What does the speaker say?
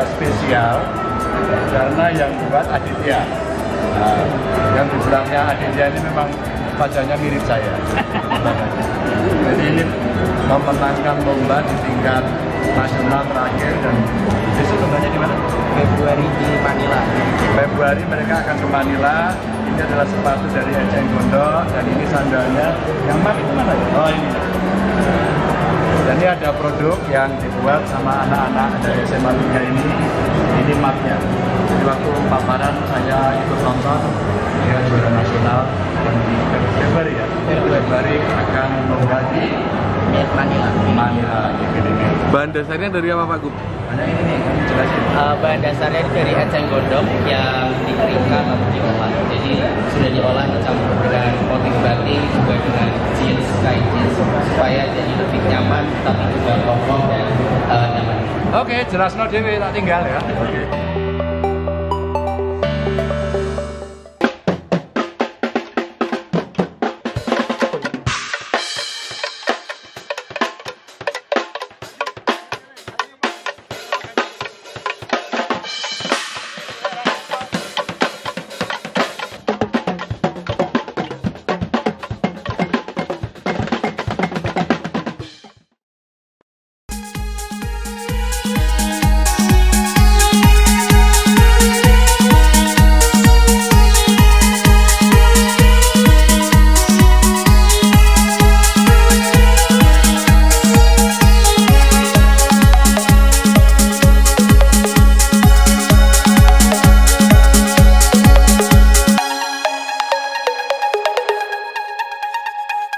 agak spesial karena yang buat Aditya. Nah, yang di belakangnya Aditya ini memang wajahnya mirip saya. Jadi ini memenangkan lomba di tingkat nasional terakhir dan besok lombanya di mana? Februari di Manila. Februari mereka akan ke Manila. Ini adalah sepatu dari Eceng Gondok dan ini sandalnya. Yang mat itu mana ya? Oh ini. Dan ini ada produk yang dibuat sama anak-anak dari SMA 3 ini. Ini matnya. Jadi waktu paparan saya ikut nonton dia juara nasional dan di Februari ya. Februari akan lomba di Manila. Gini. Bahan dasarnya dari apa Pak Gub? Hanya ini nih, kamu jelasin. Bahan dasarnya dari eceng gondok yang dikeringkan atau diolah. Jadi sudah diolah dicampur dengan motif batik juga dengan jeans, kain jeans supaya jadi lebih nyaman tapi juga kokoh dan nyaman. Oke, jelas no dewe tak tinggal ya. Oke.